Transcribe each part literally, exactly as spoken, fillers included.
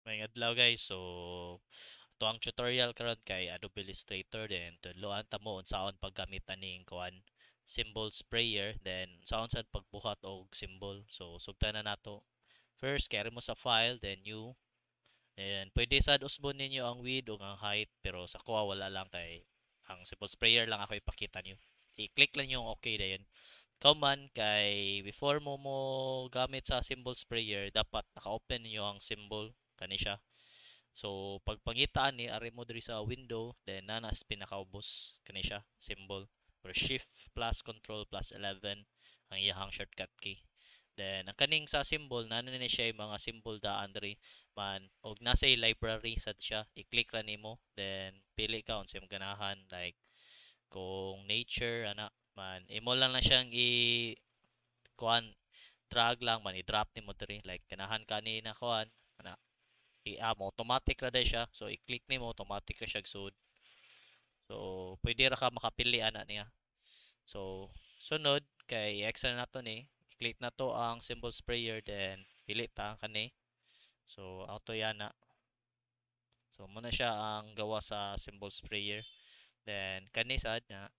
May adlaw guys, so ito ang tutorial karon kay Adobe Illustrator then tudloan ta mo unsaon paggamit aning kuan symbol sprayer then unsaon sad pagbuhat og symbol. So sugtan na nato. First, carry mo sa file then new. Then pwede sad usbon ninyo ang width ug ang height pero sa kuha wala lang kay ang symbol sprayer lang ako ipakita niyo. I-click lang yung okay dayon. Kauman kay before mo mo gamit sa symbol sprayer dapat naka-open niyo ang symbol kani siya. So, pag pangitaan ni ari mo diri sa window, then nanas pinakaubos kani siya symbol or shift plus control plus eleven ang iyahang shortcut key. Then ang kaning sa symbol nana ni siya yung mga symbol daan diri man og nasa library sad siya. I-click ra nimo then pili ka unsa imong ganahan like kung nature ana man imo lang na siyang i kuan drag lang man i-drop nimo diri like ganahan kanina kuan ana i-am automatic ra day siya. So i-click nimo automatic ra siya sud. So pwede ra ka makapili ana niya. So sunod kay i-extra nato ni i-click na to ang symbol sprayer then pili ta kani. So auto yana. So muna siya ang gawa sa symbol sprayer. Then kani sad na.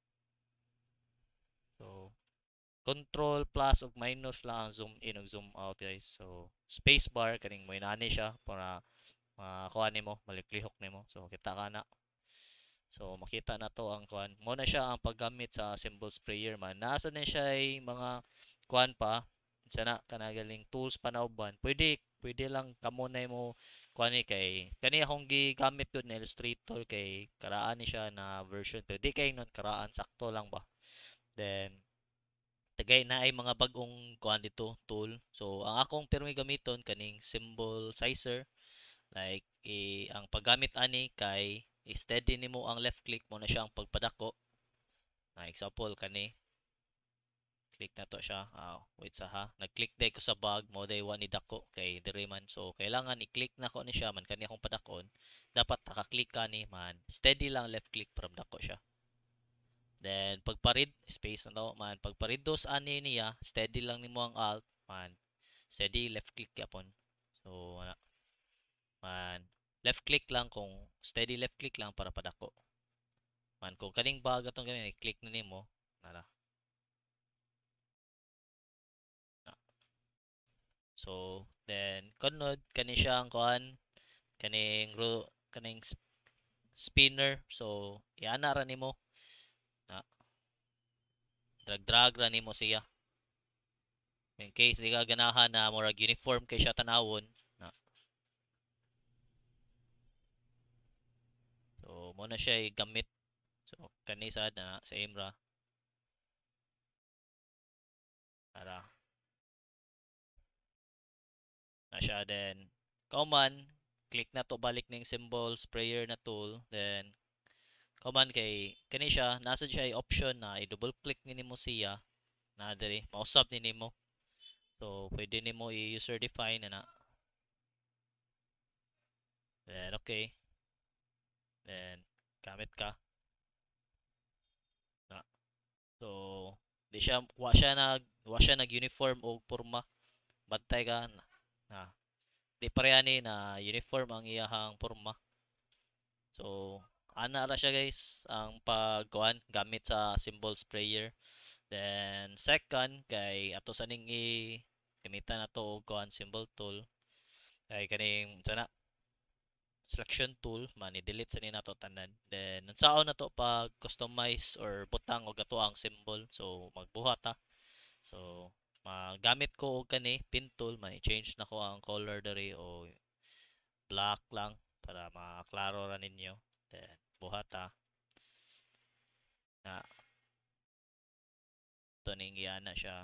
So control plus ug minus lang ang zoom in ug zoom out guys. So space bar kaning mo inani siya para makuha nimo, maliklihok nimo. So kita ka na. So makita na to ang kuan. Mo na siya ang paggamit sa symbol sprayer man. Nasa na siya ay mga kuan pa. Sana kanagaling tools pa na uban. Pwede pwede lang kamo na mo kuan ni kay kani akong gigamit gud na Illustrator kay karaan ni siya na version. Pero di kay non karaan sakto lang ba. Then tagay na ay mga bagong kuan dito tool. So ang akong pirmi gamiton kaning symbol sizer like eh, ang paggamit ani kay i-steady nimo ang left click mo na siya ang pagpadako. Na example kani click na to siya. Ah, wait sa ha. Nag-click day ko sa bag mo day one ni dako kay dire man. So kailangan i-click na ko ni siya man kani akong padakon. Dapat naka-click ka ni man. Steady lang left click from dako siya. Then pagparid space na to man pagparidos ani niya steady lang nimo ang alt man. Steady left click yapon. So wala man left click lang kung steady left click lang para padako man kung kaning bag atong gami click na nimo nara na. So then kunod kani siya ang kuan kaning ro kaning spinner so iana ra nimo na drag drag ra nimo siya in case di ka ganahan na murag uniform kay siya tanawon na. So mo na siya gamit so kani sad na sa imra para na siya then kauman click na to balik ning symbol sprayer na tool then kauman kay kani siya nasa siya ay option na i-double click ni nimo siya na diri mausab ni nimo so pwede nimo i-user define na, na then okay then gamit ka na so di siya wa siya nag wa siya nag uniform og porma bantay ka na, na di pareha ni na uniform ang iyahang porma. So ana ra siya guys ang pagkuan gamit sa symbol sprayer. Then second kay ato sa ning i gamitan nato og kuan symbol tool kay kaning sana selection tool man i-delete sa ni nato tanan. Then unsaon nato pag customize or butang og ato ang symbol. So magbuhat ta. So magamit ko og kani pin tool man i-change nako ang color diri o black lang para maklaro ra ninyo. Then buhat ta na to ning na siya.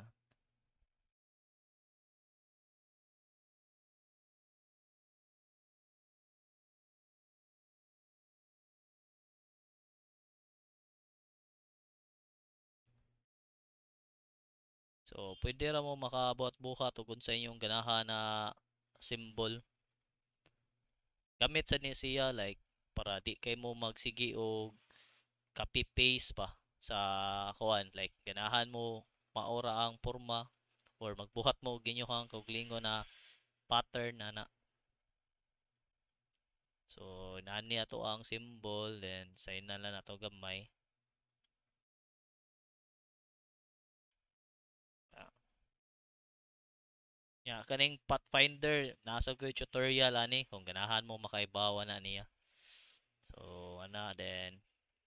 So pwede ra mo makabuhat-buhat og unsa inyong ganahan na symbol. Gamit sa ni siya like para di kay mo magsigi og copy paste pa sa kuan like ganahan mo maora ang porma or magbuhat mo ginyo kang kog lingon na pattern na na So nani ato ang symbol, then sign na lang nato gamay. Ah, ya kaning pathfinder nasa ko tutorial ani kung ganahan mo makaibawa na niya. So ana then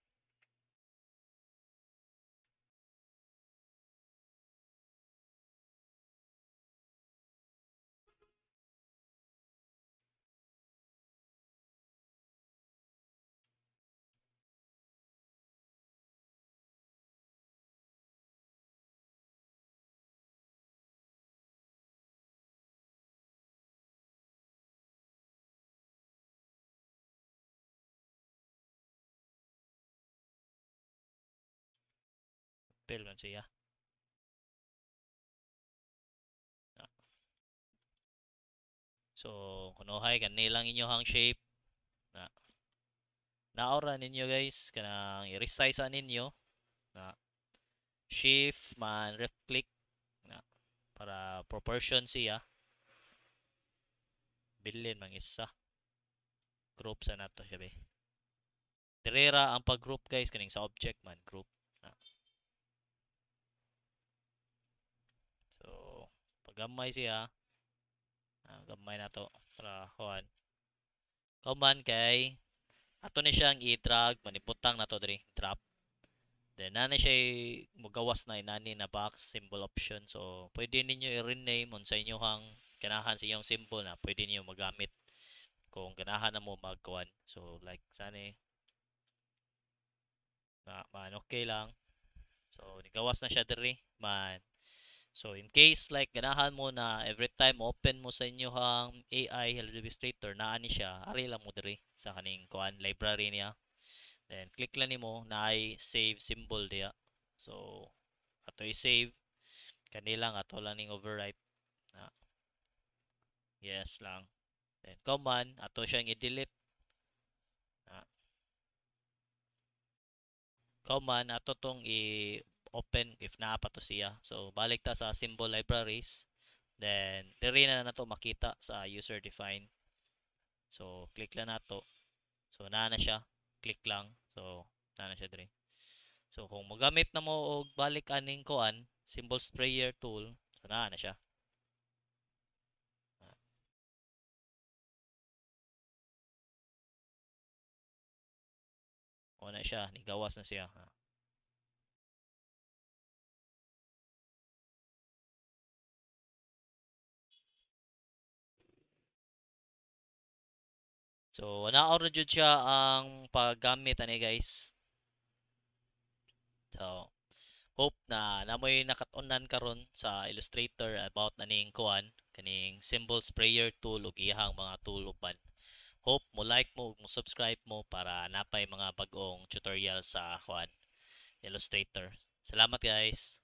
fill man siya. Ah, so kunohay kani lang inyohang shape na naora ninyo guys kanang i-resize ninyo na shift man left click na para proportion siya bilin mang isa group sa nato siya be tirera ang pag group guys kaning sa object man group na. So paggamay siya ah, gamay na to para kuan kauman kay ato ni siyang i-drag maniputang na to diri drop then nana siya mugawas na inani na box symbol option so pwede ninyo i-rename unsa inyohang ganahan sa iyong symbol na pwede niyo magamit kung ganahan na mo magkuan so like sani na man okay lang so nigawas na siya diri man so in case like ganahan mo na every time open mo sa inyohang A I Illustrator naa ni siya ari lang mo diri sa kaning kuan library niya then click lang nimo na ay save symbol diya so ato i-save kanilang ato lang ning overwrite na yes lang then command ato siyang i-delete na command ato tong i-open if naa pa to siya so balik ta sa symbol libraries then diri na nato makita sa user defined so click lang nato so naa na siya click lang so naa na siya diri so kung magamit na mo og balik aning kuan symbol sprayer tool so naa na siya o na siya nigawas na siya. So naa ra jud siya ang paggamit ani guys so hope na namoy nakatunan karon sa Illustrator about aning kuan kaning symbol sprayer tool ug iyang mga tool uban. Hope mo like mo ug mo subscribe mo para napay mga bag-ong tutorial sa kuan Illustrator. Salamat guys.